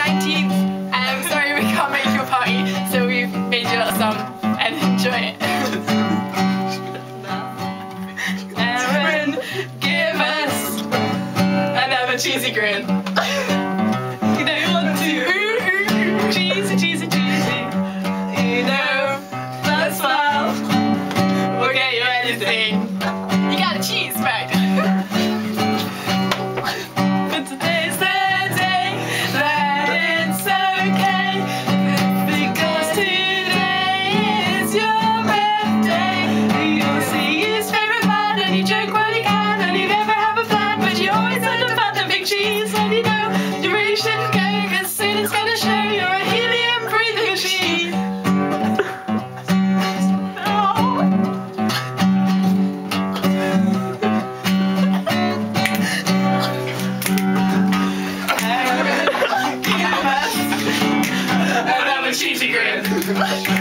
19th. Sorry we can't make your party, so we've made you a little song and enjoy it. Aaron, give us another cheesy grin. You know you want to. Cheesy, cheesy, cheesy. You know, that smile will get you anything. You got a cheese fact. But today's the day that it's okay, because today is your birthday. You'll see his favourite man and you joke when you can, and you never have a plan, but you always end up at the big cheese. And you know you really shouldn't go, because soon it's gonna show you're a helium breathing machine. Cheesy grin.